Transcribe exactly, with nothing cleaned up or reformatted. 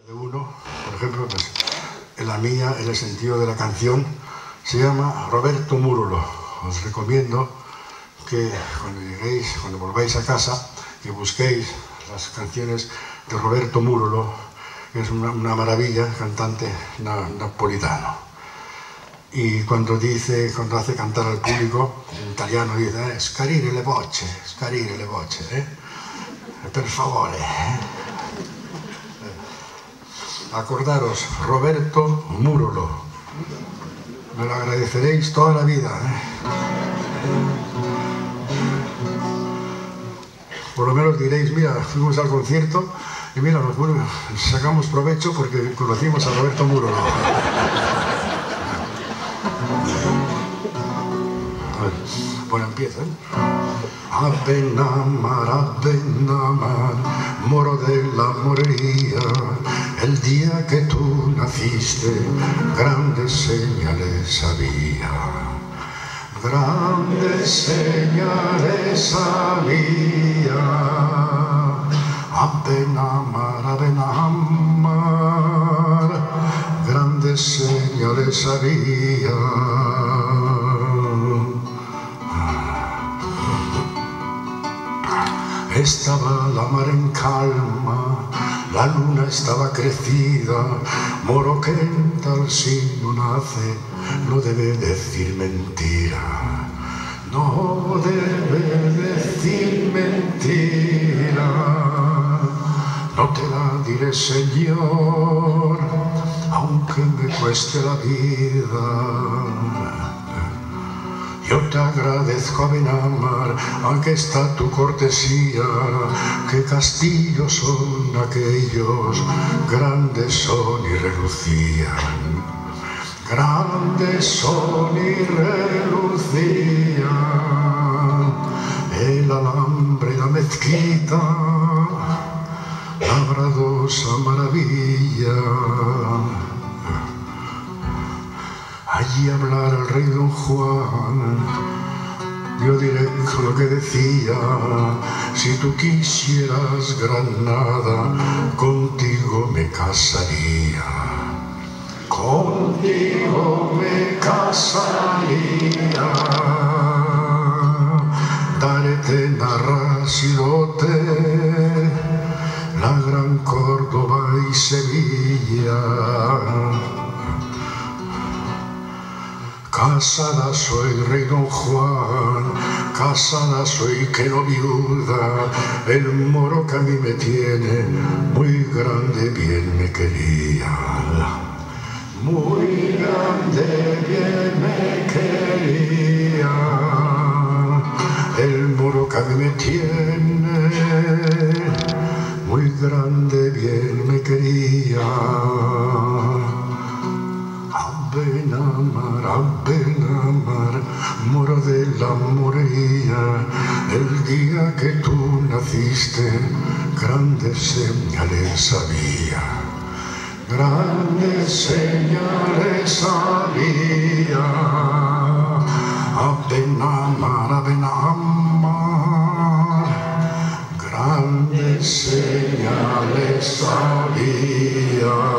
De uno, por ejemplo, pues, en la mía, en el sentido de la canción, se llama Roberto Múrolo. Os recomiendo que cuando lleguéis, cuando volváis a casa, que busquéis las canciones de Roberto Múrolo, que es una, una maravilla, cantante na, napolitano. Y cuando dice, cuando hace cantar al público, en italiano dice, eh, scarire le voce, scarire le voce, eh? per favore. Eh? Acordaros, Roberto Múrolo. Me lo agradeceréis toda la vida, ¿eh? Por lo menos diréis, mira, fuimos al concierto y mira, nos sacamos provecho porque conocimos a Roberto Múrolo. Bueno, empieza, ¿eh? A Benamar, a Benamar, moro de la morería, el día que tú naciste, grandes señales había. Grandes señales había. A Benamar, a Benamar, grandes señales había. Estaba la mar en calma, la luna estaba crecida, moro que en tal si no nace, no debe decir mentira, no debe decir mentira, no te la diré, Señor, aunque me cueste la vida. Yo te agradezco, a Benamar, aunque está tu cortesía, que castillos son aquellos, grandes son y relucían, grandes son y relucían, el alambre y la mezquita, labradosa maravilla. Allí hablar al rey Don Juan, yo diré lo que decía, si tú quisieras Granada, contigo me casaría, contigo me casaría, darete narrasidote, la gran Córdoba y Sevilla. Casada soy, rey Don Juan, casada soy que no viuda, el moro que a mí me tiene, muy grande bien me quería. Muy grande bien me quería, el moro que a mí me tiene, muy grande bien me quería. A Benamar, a Benamar, moro de la morería, el día que tú naciste, grandes señales había, grandes señales había. A Benamar, a Benamar, grandes señales había.